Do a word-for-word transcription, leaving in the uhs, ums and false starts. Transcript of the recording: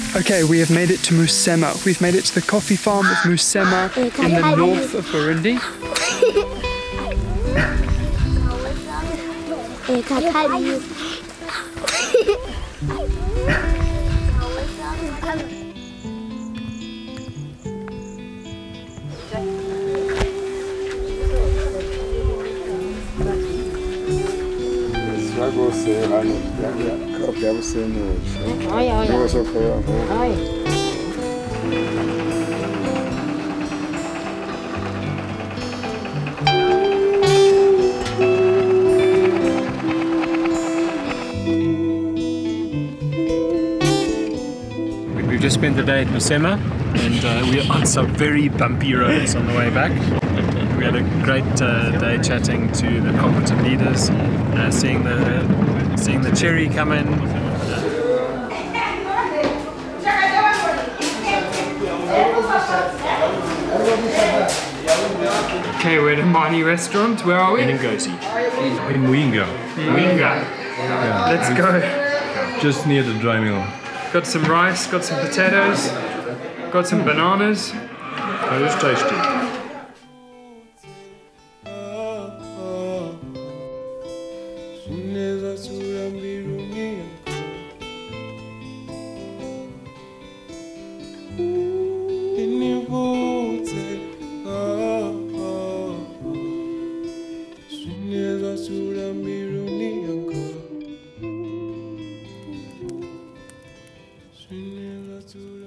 Okay, we have made it to Musema. We've made it to the coffee farm of Musema in the north of Burundi. We've just spent the day at Musema, and uh, we're on some very bumpy roads on the way back. We had a great uh, day chatting to the cooperative leaders, uh, seeing the seeing the cherry come in. Okay, we're at a Mani restaurant. Where are we? In Ngozi. In Winga. Winga. Yeah. Let's go. Just near the dry mill. Got some rice, got some potatoes, got some bananas. That is tasty. To